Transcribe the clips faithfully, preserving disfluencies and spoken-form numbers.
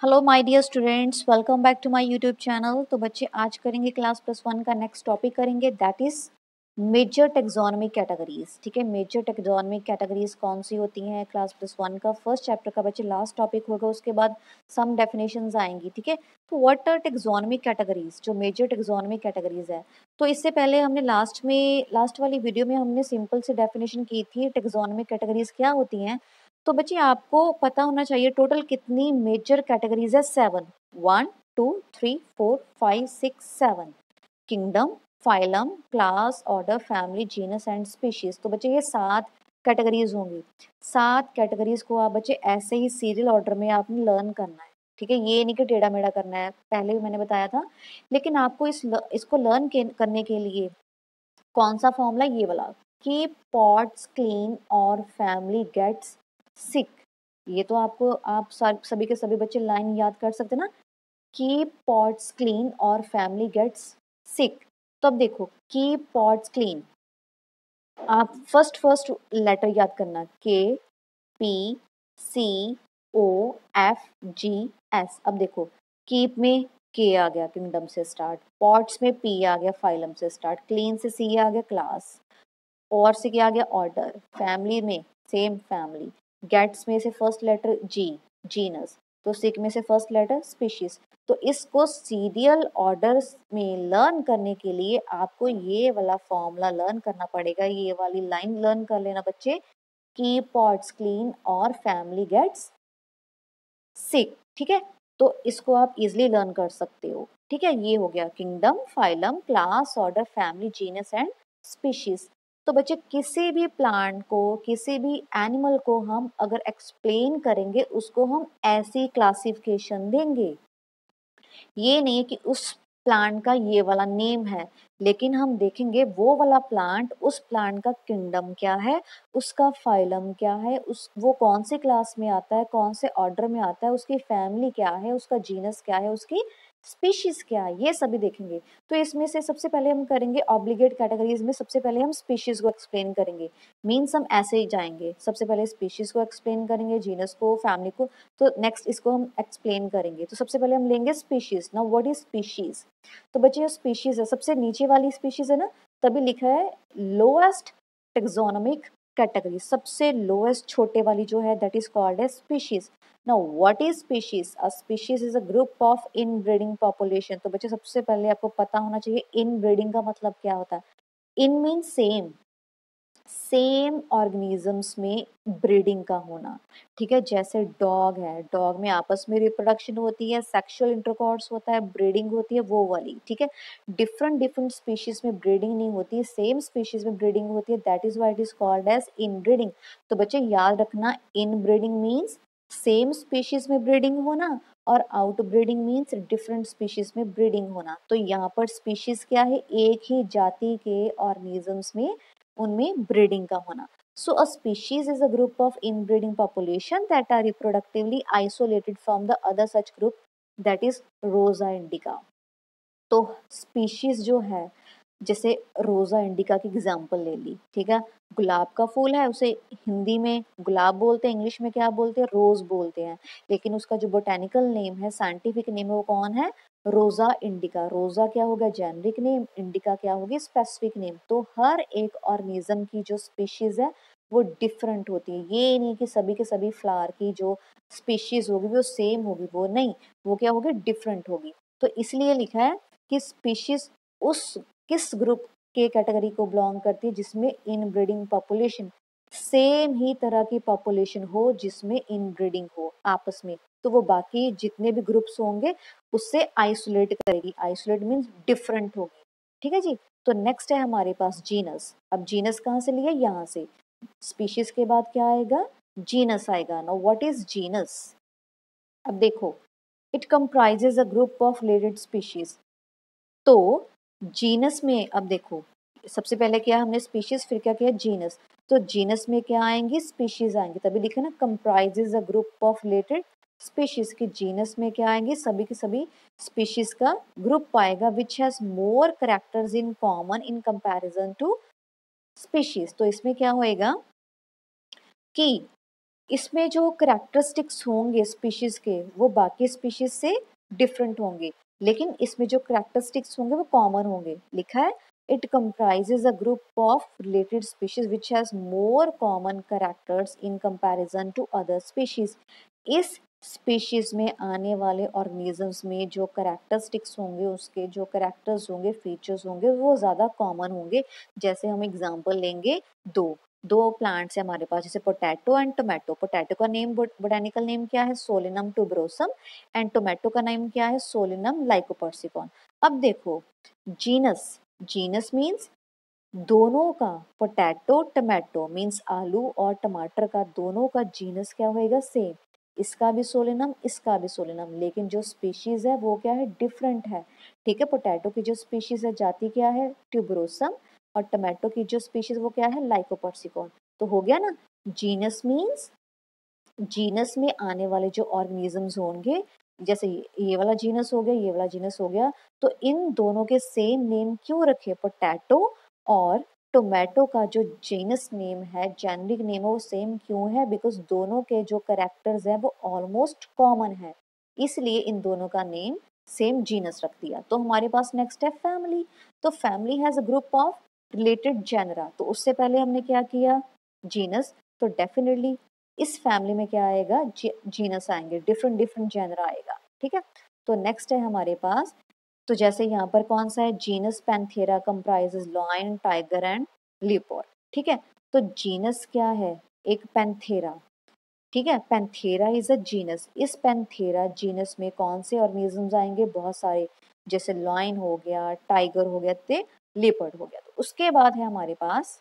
Hello my dear students, welcome back to my YouTube channel. तो बच्चे आज करेंगे क्लास प्लस वन का नेक्स्ट टॉपिक करेंगे, that is major taxonomic categories. ठीक है, मेजर टेक्सोनोमिक कैटेगरीज कौन सी होती हैं? क्लास प्लस वन का फर्स्ट चैप्टर का बच्चे लास्ट टॉपिक होगा, उसके बाद सम डेफिनेशंस आएंगी। ठीक है, तो व्हाट आर टेक्सोनोमिक कैटेगरीज, जो मेजर टेक्सोनोमिक कैटेगरीज है। तो इससे पहले हमने लास्ट में लास्ट वाली वीडियो में हमने सिंपल से डेफिनेशन की थी टेक्सोनोमिक कैटेगरीज क्या होती हैं। तो बच्चे आपको पता होना चाहिए टोटल कितनी मेजर कैटेगरीज है। Seven, one two three four five six seven. Kingdom, phylum, class, order, family, genus and species. तो बच्चे ये सात कैटेगरीज होंगी। सात कैटेगरीज को आप बच्चे ऐसे ही सीरियल ऑर्डर में आपने लर्न करना है। ठीक है, ये नहीं कि टेढ़ा मेढ़ा करना है, पहले भी मैंने बताया था। लेकिन आपको इस इसको लर्न के, करने के लिए कौन सा फॉर्मूला, ये वाला, कीप पॉट्स क्लीन और फैमिली गेट्स सिक। ये तो आपको आप सभी के सभी बच्चे लाइन याद कर सकते ना, कीप पॉट्स क्लीन और फैमिली गेट्स सिक। तो अब देखो, कीप पॉट्स क्लीन, आप फर्स्ट फर्स्ट लेटर याद करना, K P C O F G S. अब देखो, कीप में के आ गया किंगडम से स्टार्ट, पॉट्स में पी आ गया फाइलम से स्टार्ट, क्लीन से सी आ गया क्लास, और से क्या आ गया ऑर्डर, फैमिली में सेम फैमिली, गेट्स में से फर्स्ट लेटर जी जीनस, तो सिक में से फर्स्ट लेटर स्पीशीज। तो इसको सीरियल ऑर्डर में लर्न करने के लिए आपको ये वाला फॉर्मूला लर्न करना पड़ेगा, ये वाली लाइन लर्न कर लेना बच्चे, की पॉट्स क्लीन और फैमिली गेट्स सिक। ठीक है, तो इसको आप इजिली लर्न कर सकते हो। ठीक है, ये हो गया kingdom, phylum, class, order, family, genus and species. तो बच्चे किसी भी प्लांट को, किसी भी एनिमल को हम अगर एक्सप्लेन करेंगे, उसको हम ऐसी क्लासिफिकेशन देंगे। ये नहीं कि उस प्लांट का ये वाला नेम है, लेकिन हम देखेंगे वो वाला प्लांट, उस प्लांट का किंगडम क्या है, उसका फाइलम क्या है, उस वो कौन सी क्लास में आता है, कौन से ऑर्डर में आता है, उसकी फैमिली क्या है, उसका जीनस क्या है, उसकी स्पीशीज क्या है, ये सभी देखेंगे। तो इसमें से सबसे पहले हम करेंगे ऑब्लिगेट कैटेगरीज में, सबसे पहले हम स्पीशीज को एक्सप्लेन करेंगे। मीन्स हम ऐसे ही जाएंगे, सबसे पहले स्पीशीज को एक्सप्लेन करेंगे, जीनस को, फैमिली को, तो नेक्स्ट इसको हम एक्सप्लेन करेंगे। तो सबसे पहले हम लेंगे species. Now what is species? तो बच्चे जो स्पीशीज है, सबसे नीचे वाली स्पीशीज है ना, तभी लिखा है लोएस्ट टेक्सोनोमिक कैटेगरी, सबसे लोएस्ट छोटे वाली जो है, that is called as species. Now what is species? A species is a group of inbreeding population. तो बच्चे सबसे पहले आपको पता होना चाहिए इनब्रीडिंग का मतलब क्या होता है। In means same, same organisms में ब्रीडिंग का होना। ठीक है, जैसे डॉग है, डॉग में आपस में रिप्रोडक्शन होती है, सेक्सुअल इंटरकॉर्स होता है, ब्रीडिंग होती है, वो वाली। ठीक है, डिफरेंट डिफरेंट स्पीशीज में ब्रीडिंग नहीं होती है, सेम स्पीशीज में ब्रीडिंग होती है, that is why it is called as inbreeding. तो बच्चे याद रखना, इनब्रीडिंग मीन्स सेम स्पीशीज में ब्रीडिंग होना, और out breeding means different species में ब्रीडिंग होना। तो यहाँ पर स्पीशीज क्या है, एक ही जाति के ऑर्गेनिजम्स में उनमें ब्रीडिंग का होना। So a species is a group of inbreeding population that are reproductively isolated from the other such group, that is Rosa indica. तो स्पीशीज जो है, जैसे रोजा इंडिका की एग्जांपल ले ली। ठीक है, गुलाब का फूल है, उसे हिंदी में गुलाब बोलते हैं, इंग्लिश में क्या बोलते हैं, रोज बोलते हैं, लेकिन उसका जो बोटेनिकल नेम है, साइंटिफिक नेम है, वो कौन है, रोजा इंडिका। रोजा क्या होगा, जेनरिक नेम, इंडिका क्या होगी, स्पेसिफिक नेम। तो हर एक ऑर्गेनिज्म की जो स्पीशीज है वो डिफरेंट होती है। ये नहीं कि सभी के सभी फ्लावर की जो स्पीशीज होगी वो सेम होगी, वो नहीं, वो क्या होगी, डिफरेंट होगी। तो इसलिए लिखा है कि स्पीशीज उस किस ग्रुप के कैटेगरी को बिलोंग करती है जिसमें इनब्रीडिंग पॉपुलेशन, सेम ही तरह की पॉपुलेशन हो जिसमें इनब्रीडिंग हो आपस में, तो वो बाकी जितने भी ग्रुप्स होंगे उससे आइसोलेट करेगी। आइसोलेट मीन्स डिफरेंट होगी। ठीक है जी। तो नेक्स्ट है हमारे पास जीनस। अब जीनस कहाँ से लिया, यहाँ से। स्पीशीज के बाद क्या आएगा, जीनस आएगा। Now what is genus? अब देखो, it comprises a group of related species. तो जीनस में अब देखो, सबसे पहले क्या हमने स्पीशीज, फिर क्या किया जीनस। तो जीनस में क्या आएंगी, स्पीशीज आएंगी, तभी लिखा ना comprises a group of related species. की जीनस में क्या आएंगे, सभी के सभी स्पीशीज का ग्रुप आएगा, which has more characters in common in comparison to species. तो इसमें क्या होएगा कि इसमें जो करेक्टरिस्टिक्स होंगे स्पीशीज के वो बाकी स्पीशीज से डिफरेंट होंगे, लेकिन इसमें जो करेक्टरिस्टिक्स होंगे वो कॉमन होंगे। लिखा है it comprises a group of related species which has more common characters in comparison to other species। इस स्पीशीज में आने वाले ऑर्गेनिजम्स में जो करेक्टरिस्टिक्स होंगे, उसके जो करेक्टर्स होंगे, फीचर्स होंगे, वो ज़्यादा कॉमन होंगे। जैसे हम एग्जांपल लेंगे, दो दो प्लांट्स है हमारे पास, जैसे पोटैटो एंड टोमेटो। पोटैटो का नेम, बोटेनिकल नेम क्या है? Solanum tuberosum. एंड टोमेटो का नेम क्या है? सोलिनम लाइकोपर्सिकॉन। अब देखो जीनस, जीनस मीन्स दोनों का, पोटैटो टोमेटो मीन्स आलू और टमाटर का, दोनों का जीनस क्या होएगा? सेम। इसका भी सोलिनम, इसका भी सोलिनम, लेकिन जो स्पीशीज है वो क्या है? डिफरेंट है। ठीक है, पोटैटो की जो स्पीशीज है जाति क्या है? ट्यूबरोसम। और टोमेटो की जो स्पीशीज वो क्या है? लाइकोपर्सिकॉन। तो हो गया ना, जीनस मीन्स जीनस में आने वाले जो ऑर्गेनिजम्स होंगे, जैसे ये वाला जीनस हो गया, ये वाला जीनस हो गया, तो इन दोनों के सेम नेम क्यों रखे? पोटैटो और टोमेटो का जो जीनस नेम है, जेनरिक नेम है, वो सेम क्यों है? बिकॉज दोनों के जो करेक्टर्स हैं वो ऑलमोस्ट कॉमन है, इसलिए इन दोनों का नेम सेम जीनस रख दिया। तो हमारे पास नेक्स्ट है फैमिली। तो family has a group of related genera. तो उससे पहले हमने क्या किया? जीनस। तो डेफिनेटली इस फैमिली में क्या आएगा? जीनस आएंगे, डिफरेंट डिफरेंट जेनरा आएगा। ठीक है, तो नेक्स्ट है हमारे पास, तो जैसे यहाँ पर कौन सा है? Genus Panthera comprises lion, tiger and leopard. ठीक है, तो जीनस क्या है? एक पैंथेरा। ठीक है, पैंथेरा इज अ जीनस। इस पैंथेरा जीनस में कौन से ऑर्गेनिजम्स आएंगे? बहुत सारे, जैसे लायन हो गया, टाइगर हो गया, ते लियोपार्ड हो गया। तो उसके बाद है हमारे पास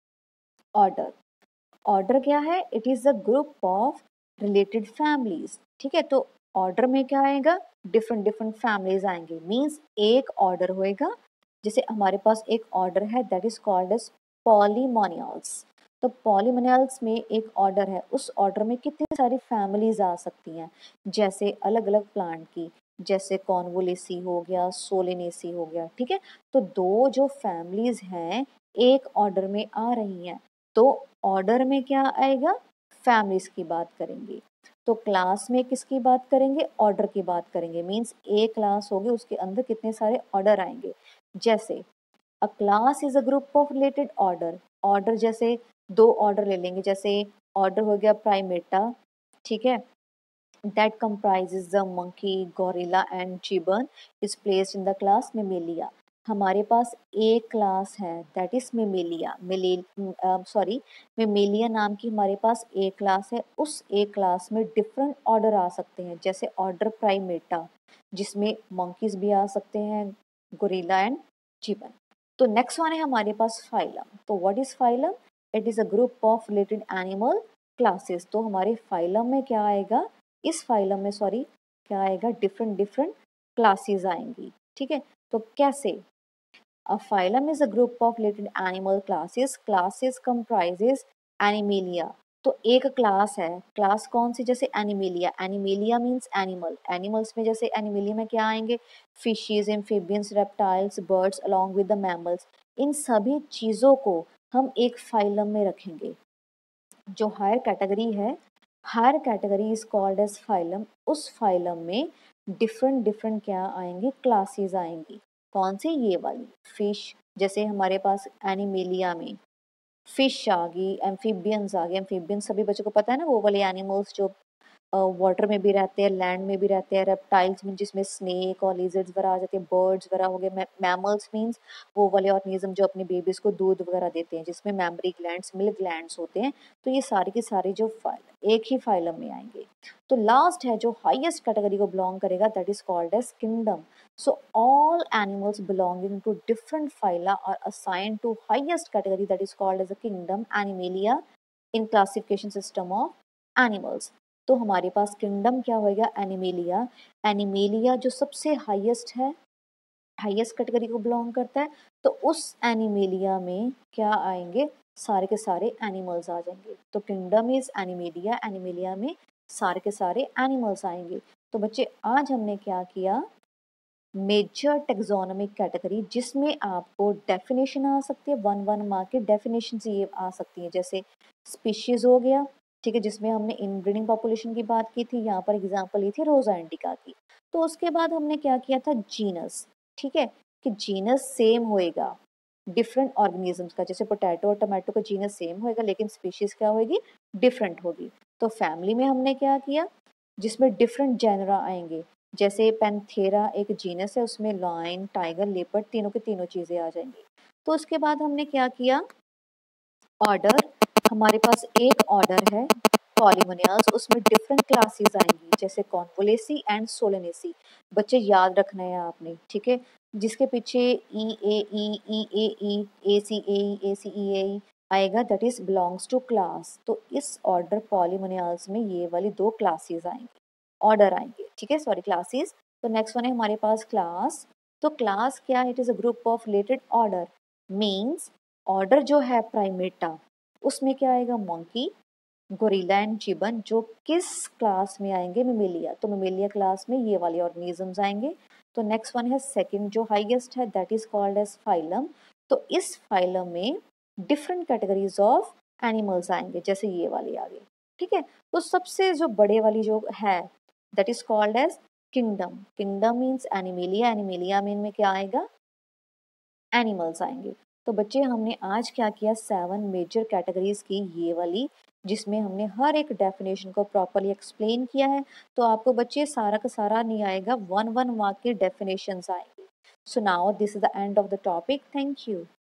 ऑर्डर। ऑर्डर क्या है? It is a group of related families. ठीक है, तो ऑर्डर में क्या आएगा? डिफरेंट डिफरेंट फैमिलीज आएंगे, मींस एक ऑर्डर होएगा। जैसे हमारे पास एक ऑर्डर है that is called as Polemoniales. तो पॉलीमोनियल्स में एक ऑर्डर है, उस ऑर्डर में कितनी सारी फैमिलीज आ सकती हैं, जैसे अलग अलग प्लांट की, जैसे कॉन्वोलेसी हो गया, सोलेनेसी हो गया। ठीक है, तो दो जो फैमिलीज हैं एक ऑर्डर में आ रही हैं, तो ऑर्डर में क्या आएगा? फैमिलीज की बात करेंगे। तो क्लास में किसकी बात करेंगे? ऑर्डर की बात करेंगे। मींस एक क्लास होगी, उसके अंदर कितने सारे ऑर्डर आएंगे। जैसे a class is a group of related order. Order जैसे दो ऑर्डर ले लेंगे, जैसे ऑर्डर हो गया प्राइमेटा। ठीक है, that comprises the monkey, gorilla and gibbon is placed in the class Mammalia। हमारे पास एक क्लास है that is mammalia. Sorry, mammalia नाम की हमारे पास एक क्लास है। उस एक क्लास में डिफरेंट ऑर्डर आ सकते हैं, जैसे ऑर्डर प्राइमेटा जिसमें मंकीज भी आ सकते हैं, गोरिल्ला एंड जिबन। तो नेक्स्ट वन है हमारे पास फाइलम। तो what is phylum? It is a group of related animal classes. तो हमारे फाइलम में क्या आएगा? इस फाइलम में सॉरी क्या आएगा? डिफरेंट डिफरेंट क्लासेस आएंगी। ठीक है, तो कैसे? A phylum is a group of related animal classes. Classes comprises animalia. तो एक क्लास है, क्लास कौन सी? जैसे animalia. Animalia means animal. Animals में जैसे एनिमेलिया में क्या आएंगे? Fishes, amphibians, reptiles, birds along with the mammals. इन सभी चीजों को हम एक फाइलम में रखेंगे। जो हायर कैटेगरी है, higher category is called as phylum. उस फाइलम में डिफरेंट डिफरेंट क्या आएंगे? क्लासेस आएंगी। कौन सी? ये वाली फिश। जैसे हमारे पास एनिमेलिया में फिश आ गई, एम्फीबियंस आ गए। एम्फीबियंस सभी बच्चों को पता है ना, वो वाले एनिमल्स जो वाटर में भी रहते हैं, लैंड में भी रहते हैं। रेप्टाइल्स में जिसमें स्नेक और लिजर्ड्स वगैरह आ जाते हैं। बर्ड्स वगैरह हो गए। मैमल्स मीन्स वो वाले ऑर्गेनिज्म जो अपने बेबीज को दूध वगैरह देते हैं, जिसमें मैमरी ग्लैंड्स, मिल्क ग्लैंड्स होते हैं। तो ये सारे के सारे जो फाइल एक ही फाइलम में आएंगे। तो लास्ट है जो हाईएस्ट कैटेगरी को बिलोंग करेगा, that is called as kingdom. So all animals belonging to different phyla are assigned to highest category, that is called as a kingdom Animalia in classification system of animals। तो हमारे पास kingdom क्या होएगा? Animalia. Animalia जो सबसे highest है, highest category को belong करता है, तो उस एनिमेलिया में क्या आएंगे? सारे के सारे एनिमल्स आ जाएंगे। तो किंगडम इज एनिमेलिया। एनिमेलिया में सारे के सारे एनिमल्स आएंगे। तो बच्चे आज हमने क्या किया? मेजर टेक्सोनोमिक कैटेगरी, जिसमें आपको डेफिनेशन आ सकती है, वन वन मार्क की डेफिनेशन ये आ सकती है। जैसे स्पीशीज हो गया, ठीक है, जिसमें हमने इनब्रीडिंग पॉपुलेशन की बात की थी, यहाँ पर एग्जाम्पल ली थी रोजा इंडिका की। तो उसके बाद हमने क्या किया था, जीनस, ठीक है, कि जीनस सेम होएगा डिफरेंट ऑर्गेनिजम्स का, जैसे पोटैटो और टमाटो का जीनस सेम होएगा लेकिन स्पीशीज क्या होगी, डिफरेंट होगी। तो फैमिली में हमने क्या किया, जिसमें डिफरेंट जेनरा आएंगे, जैसे पैंथेरा एक जीनस है, उसमें लायन, टाइगर, लेपर्ड तीनों के तीनों चीजें आ जाएंगी। तो उसके बाद हमने क्या किया, ऑर्डर, हमारे पास एक ऑर्डर है पॉलीमोनियल्स, उसमें डिफरेंट क्लासेस आएंगी, जैसे कॉन्वोलेसी एंड सोलेनेसी। बच्चे याद रखना है आपने, ठीक है, जिसके पीछे ई ए ई ई ए ई ए सी ए ए सी ई ए आएगा, that is belongs to class. तो इस ऑर्डर पॉलीमोनियल्स में ये वाली दो क्लासेस आएंगी, ऑर्डर आएंगे, ठीक है, सॉरी क्लासेस। तो नेक्स्ट वन है हमारे पास क्लास। तो क्लास क्या है, it is a group of related order, means order जो है प्राइमेटा, उसमें क्या आएगा, मंकी, गोरिल्ला एंड जिबन, जो किस क्लास में आएंगे, मेमेलिया। तो मेमेलिया क्लास में ये वाले ऑर्गेनिजम्स आएंगे। तो नेक्स्ट वन है सेकंड जो हाईएस्ट है, that is called as phylum. तो इस फाइलम में डिफरेंट कैटेगरीज ऑफ एनिमल्स आएंगे, जैसे ये वाले आ गए, ठीक है। तो सबसे जो बड़े वाली जो है, that is called as kingdom. Kingdom means animalia, animalia mean में क्या आएगा, एनिमल्स आएंगे। तो बच्चे हमने आज क्या किया, सेवन मेजर कैटेगरीज की ये वाली, जिसमें हमने हर एक डेफिनेशन को प्रॉपरली एक्सप्लेन किया है। तो आपको बच्चे सारा का सारा नहीं आएगा, वन वन मार्क के डेफिनेशंस आएंगे। So now this is the end of the topic, thank you.